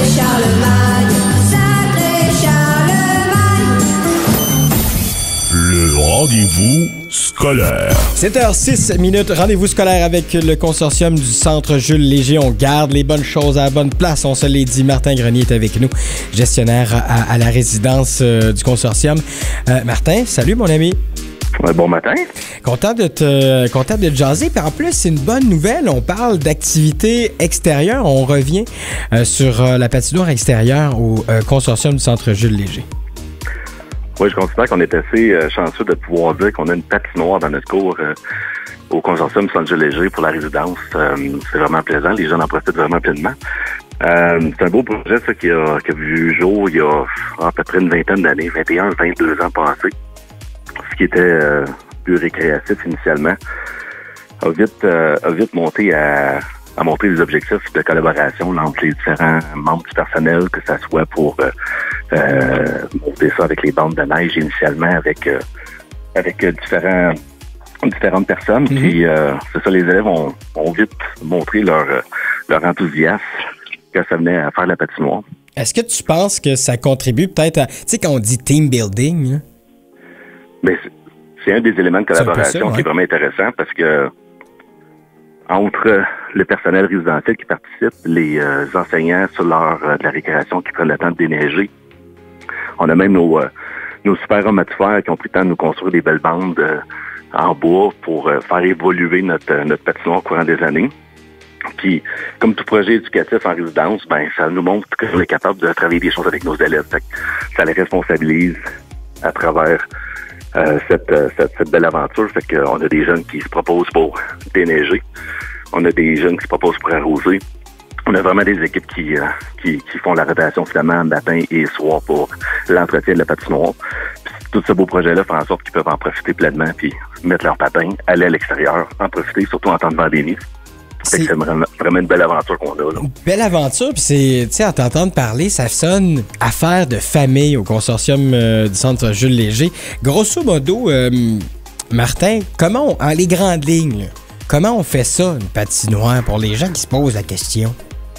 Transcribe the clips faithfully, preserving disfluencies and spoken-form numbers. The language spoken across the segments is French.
Charlemagne, sacré Charlemagne. Le rendez-vous scolaire. sept heures six minutes, rendez-vous scolaire avec le consortium du Centre Jules Léger. On garde les bonnes choses à la bonne place, on se l'est dit. Martin Grenier est avec nous, gestionnaire à, à la résidence euh, du consortium. Euh, Martin, salut mon ami. Ouais, bon matin. Content de te, content de te jaser. Puis en plus, c'est une bonne nouvelle. On parle d'activités extérieures. On revient euh, sur euh, la patinoire extérieure au euh, consortium du Centre Jules Léger. Oui, je considère qu'on est assez euh, chanceux de pouvoir dire qu'on a une patinoire dans notre cours euh, au consortium du Centre Jules Léger pour la résidence. Euh, c'est vraiment plaisant. Les gens en profitent vraiment pleinement. Euh, c'est un beau projet, ça, qui a, qui a vu jour il y a à peu près une vingtaine d'années, vingt et un, vingt-deux ans passés. Ce qui était euh, plus récréatif initialement, a vite, euh, a vite monté à, à montrer des objectifs de collaboration là, entre les différents membres du personnel, que ça soit pour euh, euh, monter ça avec les bandes de neige initialement, avec euh, avec euh, différents différentes personnes. Mm-hmm. Puis euh, c'est ça, les élèves ont, ont vite montré leur euh, leur enthousiasme quand ça venait à faire la patinoire. Est-ce que tu penses que ça contribue peut-être à, tu sais, quand on dit team building, là? Mais c'est un des éléments de collaboration ça, ouais. qui est vraiment intéressant parce que entre le personnel résidentiel qui participe, les euh, enseignants sur l'heure euh, de la récréation qui prennent le temps de déneiger, on a même nos, euh, nos super hommes à tout faire qui ont pris le temps de nous construire des belles bandes euh, en bois pour euh, faire évoluer notre, euh, notre patinoire au courant des années. Puis, comme tout projet éducatif en résidence, ben ça nous montre qu'on est capable de travailler des choses avec nos élèves. Fait que ça les responsabilise à travers Euh, cette, euh, cette, cette belle aventure. Fait qu'on a des jeunes qui se proposent pour déneiger. On a des jeunes qui se proposent pour arroser. On a vraiment des équipes qui, euh, qui, qui font la rotation finalement matin et soir pour l'entretien de la patinoire. Puis tout ce beau projet-là fait en sorte qu'ils peuvent en profiter pleinement puis mettre leur patin, aller à l'extérieur, en profiter, surtout en temps de pandémie. C'est, c'est vraiment, vraiment une belle aventure qu'on a. Là. Une belle aventure, puis c'est, tu sais, à t'entendre parler, ça sonne affaire de famille au consortium euh, du Centre Jules Léger. Grosso modo, euh, Martin, comment on, en les grandes lignes, là, comment on fait ça, une patinoire, pour les gens qui se posent la question?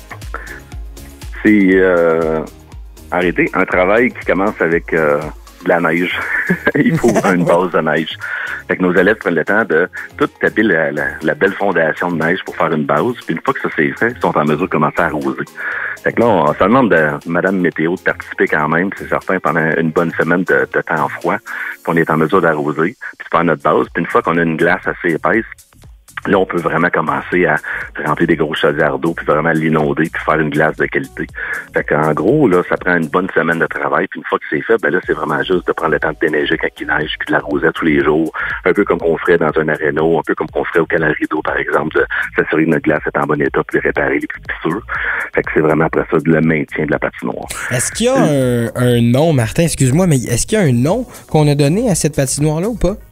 C'est, euh, arrêtez, un travail qui commence avec euh, de la neige. Il faut une base de neige. Fait que nos élèves prennent le temps de tout taper la, la, la belle fondation de neige pour faire une base. Puis une fois que ça c'est fait, ils sont en mesure de commencer à arroser. Fait que là, on, ça demande de Madame Météo de participer quand même, c'est certain, pendant une bonne semaine de, de temps froid. Puis on est en mesure d'arroser, puis de faire notre base. Puis une fois qu'on a une glace assez épaisse, là, on peut vraiment commencer à remplir des gros chaudières d'eau, puis vraiment l'inonder, puis faire une glace de qualité. Fait qu'en gros, là, ça prend une bonne semaine de travail, puis une fois que c'est fait, ben là, c'est vraiment juste de prendre le temps de déneiger quand il neige, puis de l'arroser tous les jours, un peu comme qu'on ferait dans un aréno, un peu comme qu'on ferait au Canal Rideau, par exemple, de s'assurer que notre glace est en bon état, puis de réparer les plus fissures. Fait que c'est vraiment après ça le maintien de la patinoire. Est-ce qu'il y a un, un nom, Martin, excuse-moi, mais est-ce qu'il y a un nom qu'on a donné à cette patinoire-là ou pas?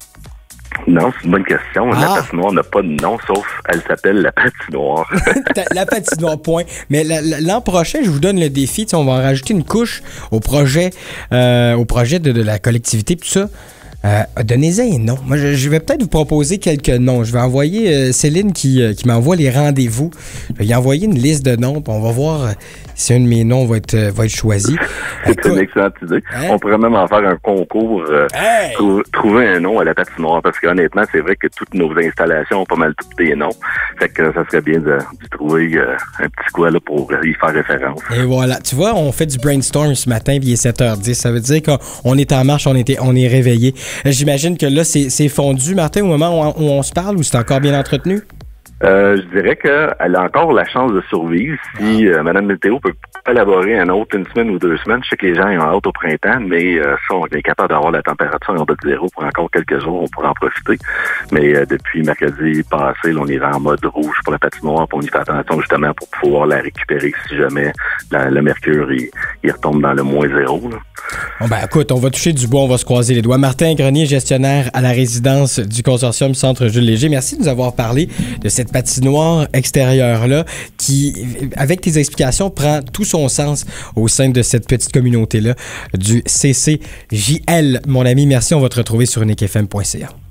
Non, c'est une bonne question. Ah. La patinoire n'a pas de nom, sauf elle s'appelle la patinoire. La patinoire, point. Mais la, la, l'an prochain, je vous donne le défi. On va en rajouter une couche au projet, euh, au projet de, de la collectivité, tout ça. Euh, donnez-en un nom. Moi, je, je vais peut-être vous proposer quelques noms. Je vais envoyer euh, Céline qui, euh, qui m'envoie les rendez-vous. Je vais lui envoyer une liste de noms. On va voir euh, si un de mes noms va être, euh, va être choisi. C'est Écoute, une excellente idée. Hein? On pourrait même en faire un concours, euh, hey! trou- trouver un nom à la patinoire, parce qu'honnêtement, c'est vrai que toutes nos installations ont pas mal tous des noms. Fait que ça serait bien de, de trouver euh, un petit quoi là, pour y faire référence. Et voilà. Tu vois, on fait du brainstorm ce matin, puis il est sept heures dix. Ça veut dire qu'on est en marche, on, était, on est réveillé. J'imagine que là, c'est, c'est fondu, Martin, au moment où on, où on se parle, ou c'est encore bien entretenu? Euh, je dirais qu'elle a encore la chance de survivre si euh, Mme Météo peut élaborer un autre une semaine ou deux semaines. Je sais que les gens ont hâte au printemps, mais euh, ça, on est capable d'avoir la température en bas de zéro pour encore quelques jours, on pourra en profiter. Mais euh, depuis mercredi passé, là, on est en mode rouge pour la patinoire, puis on y fait attention justement pour pouvoir la récupérer si jamais la, le mercure il, il retombe dans le moins zéro. Là. Bon ben écoute, on va toucher du bois, on va se croiser les doigts. Martin Grenier, gestionnaire à la résidence du consortium Centre Jules Léger. Merci de nous avoir parlé de cette patinoire extérieure-là qui, avec tes explications, prend tout son sens au sein de cette petite communauté-là du C C J L. Mon ami, merci. On va te retrouver sur unique f m point c a.